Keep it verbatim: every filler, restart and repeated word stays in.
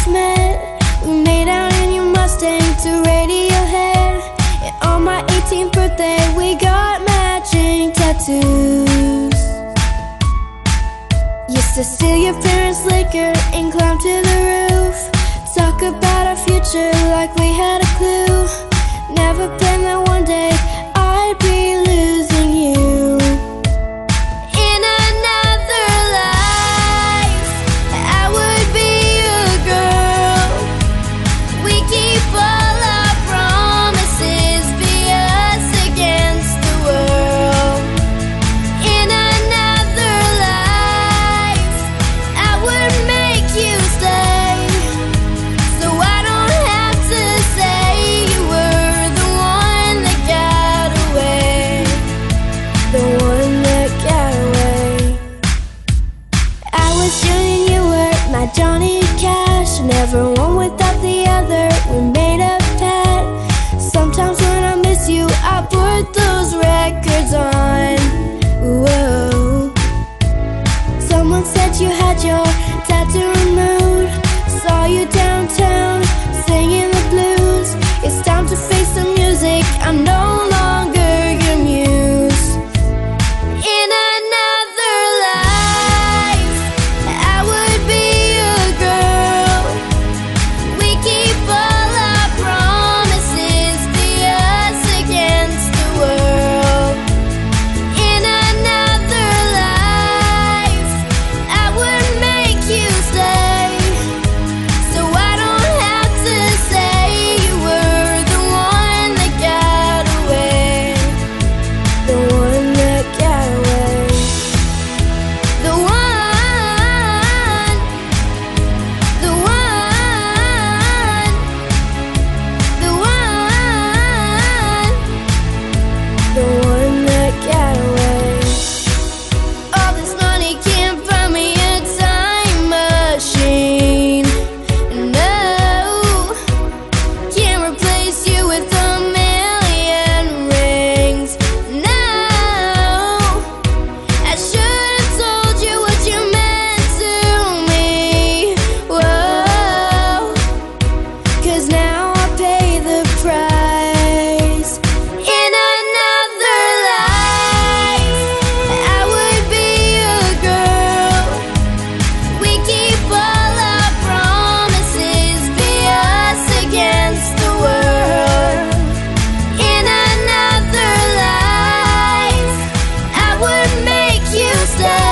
first met, we made out in your Mustang to Radiohead. And on my eighteenth birthday, we got matching tattoos. Used to steal your parents' liquor and climb to the roof. Talk about our future like we had a clue. Never planned that one day I'd be losing you. In another life, I would be your girl. We keep all our promises, be us against the world. In another life, I would make you stay, so I don't have to say you were the one that got away, the one that got away. I was young and you were my Johnny Cash, never one without the other, we made a pact. Sometimes when I miss you, I put those records on. Whoa. Someone said you had your tattoo removed. Saw you downtown, singing the blues. It's time to face the music, I'm no longer your muse. In another life, I would be your girl. We keep all our promises, be us against the world. In another life, I would make you stay, so I don't have to say you were the one that got away, the one that got away. The one, the one, the one, the one that got away. All this money can't buy me a time machine. No, can't replace you with a million rings. No, I should have told you what you meant to me. Whoa, 'cause now I pay the price. In another life, I would be your girl. We keep all our promises, be us against the world. In another life, I would make you stay,